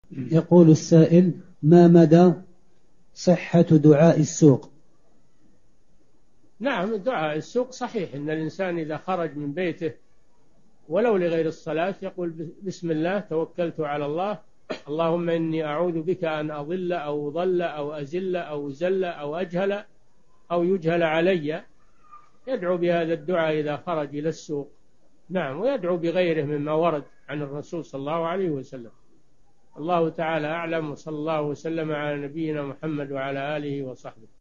يقول السائل: ما مدى صحة دعاء السوق؟ نعم، دعاء السوق صحيح، إن الإنسان إذا خرج من بيته ولو لغير الصلاة يقول بسم الله توكلت على الله، اللهم إني أعوذ بك أن أضل أو أضل أو أزل أو زل أو أجهل أو يجهل علي. يدعو بهذا الدعاء إذا خرج إلى السوق. نعم، ويدعو بغيره مما ورد عن الرسول صلى الله عليه وسلم. الله تعالى أعلم، وصلى الله وسلم على نبينا محمد وعلى آله وصحبه.